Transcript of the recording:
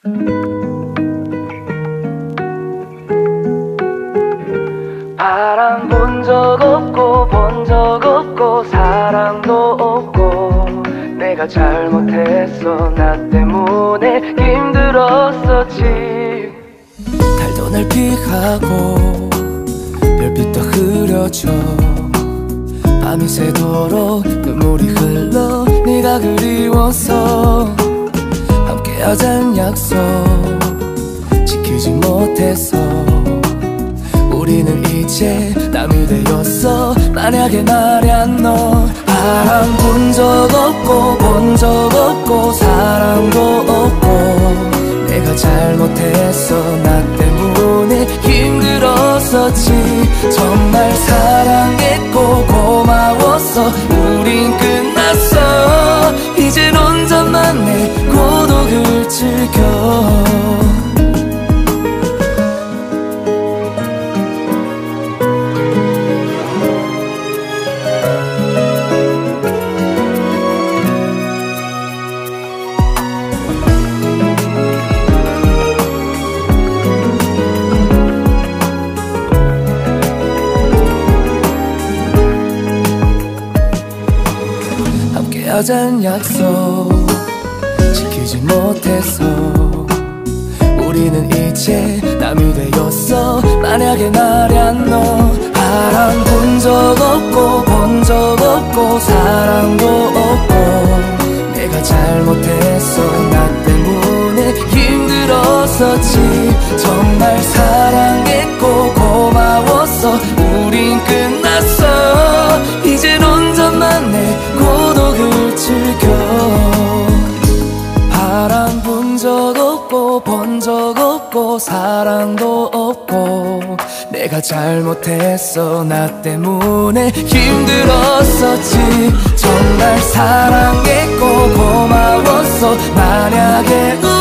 바람 본 적 없고 본 적 없고 사랑도 없고 내가 잘못했어. 나 때문에 힘들었었지. 달도 날 피하고 별빛도 흐려져 밤이 새도록 눈물이 흘러 네가 그리워서 함께하자는 약속 지키지 못해서 우리는 이제 남이 되었어. 만약에 말야 너 바람 본 적 없고 본 적 없고 사랑도 없고 내가 잘못했어. 나 때문에 힘들었었지. 정말 사랑했고 고마웠어. 우린 끝났어. 이젠 혼자만 내 고독을 즐겨. 하자는 약속 지키지 못해서 우리는 이제 남이 되었어. 만약에 말야 너 바람 본 적 없고 본 적 없고 사랑도 없고 내가 잘못했어. 나 때문에 힘들었었지. 정말 사랑했고 고마웠어. 우린 끝났어. 이젠 혼자만 내 고독을 즐겨. 바람 본 적 없고 본 적 없고 사랑도 없고 내가 잘못했어. 나 때문에 힘들었었지. 정말 사랑했고 고마웠어. 만약에